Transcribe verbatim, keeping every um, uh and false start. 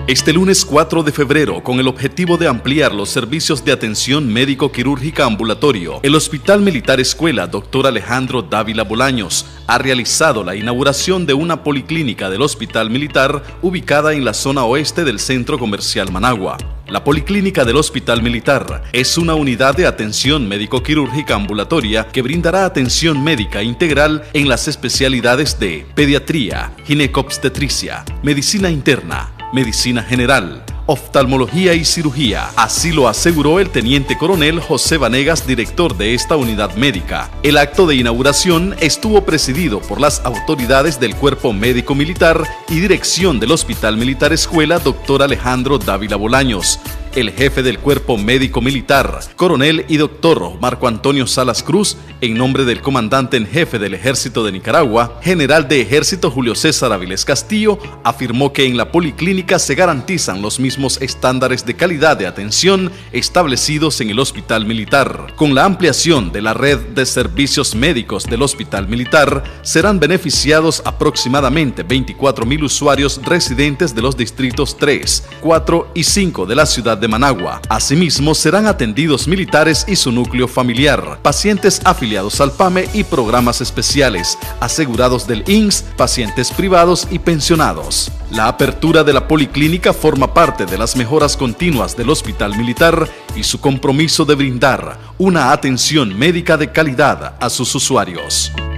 Este lunes cuatro de febrero, con el objetivo de ampliar los servicios de atención médico-quirúrgica ambulatorio, el Hospital Militar Escuela doctor Alejandro Dávila Bolaños ha realizado la inauguración de una policlínica del Hospital Militar ubicada en la zona oeste del Centro Comercial Managua. La Policlínica del Hospital Militar es una unidad de atención médico-quirúrgica ambulatoria que brindará atención médica integral en las especialidades de pediatría, ginecobstetricia, medicina interna, medicina general, oftalmología y cirugía. Así lo aseguró el teniente coronel José Vanegas, director de esta unidad médica. El acto de inauguración estuvo presidido por las autoridades del Cuerpo Médico Militar y dirección del Hospital Militar Escuela doctor Alejandro Dávila Bolaños, el jefe del Cuerpo Médico Militar, coronel y doctor Marco Antonio Salas Cruz, en nombre del comandante en jefe del Ejército de Nicaragua, general de Ejército Julio César Avilés Castillo, afirmó que en la policlínica se garantizan los mismos estándares de calidad de atención establecidos en el Hospital Militar. Con la ampliación de la red de servicios médicos del Hospital Militar, serán beneficiados aproximadamente veinticuatro mil usuarios residentes de los distritos tres, cuatro y cinco de la ciudad de de Managua. Asimismo, serán atendidos militares y su núcleo familiar, pacientes afiliados al PAME y programas especiales, asegurados del I N S S, pacientes privados y pensionados. La apertura de la policlínica forma parte de las mejoras continuas del Hospital Militar y su compromiso de brindar una atención médica de calidad a sus usuarios.